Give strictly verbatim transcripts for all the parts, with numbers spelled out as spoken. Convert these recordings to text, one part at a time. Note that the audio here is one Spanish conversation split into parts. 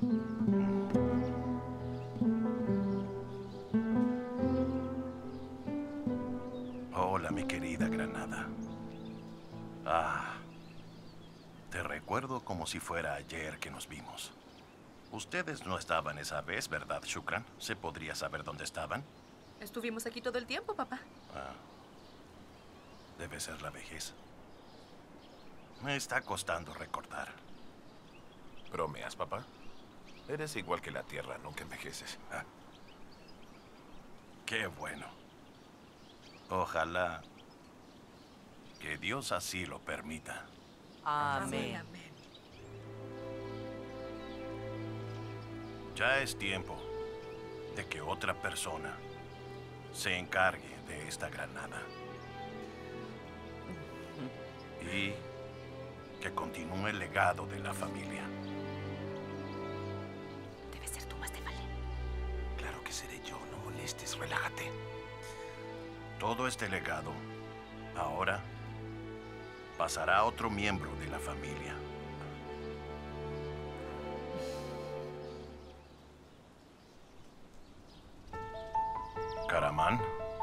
Hola, mi querida Granada. Ah, te recuerdo como si fuera ayer que nos vimos. Ustedes no estaban esa vez, ¿verdad, Shukran? ¿Se podría saber dónde estaban? Estuvimos aquí todo el tiempo, papá. Ah, debe ser la vejez. Me está costando recordar. ¿Bromeas, papá? Eres igual que la tierra, nunca envejeces. Ah, qué bueno. Ojalá que Dios así lo permita. Amén. Amén. Ya es tiempo de que otra persona se encargue de esta Granada. Y que continúe el legado de la familia. Debe ser tú, más te vale. Claro que seré yo, no molestes, relájate. Todo este legado ahora pasará a otro miembro de la familia. Karaman.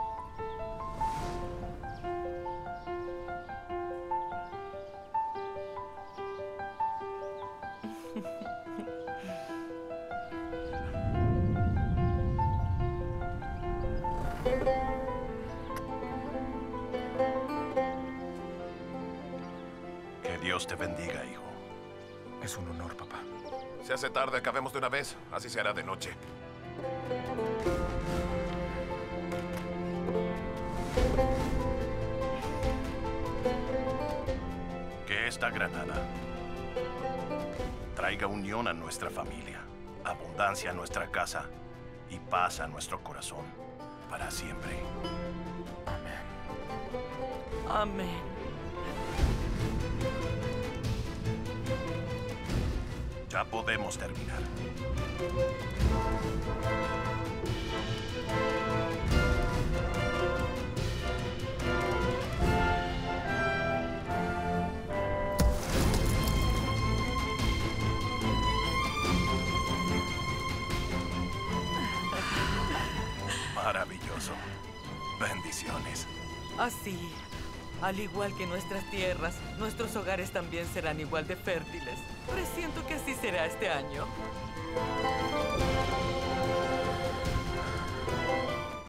Que Dios te bendiga, hijo. Es un honor, papá. Se hace tarde, acabemos de una vez. Así se hará de noche. Que esta Granada traiga unión a nuestra familia, abundancia a nuestra casa y paz a nuestro corazón para siempre. Amén. Ya podemos terminar. Maravilloso. Bendiciones. Así, al igual que nuestras tierras, nuestros hogares también serán igual de fértiles. Presiento que así será este año.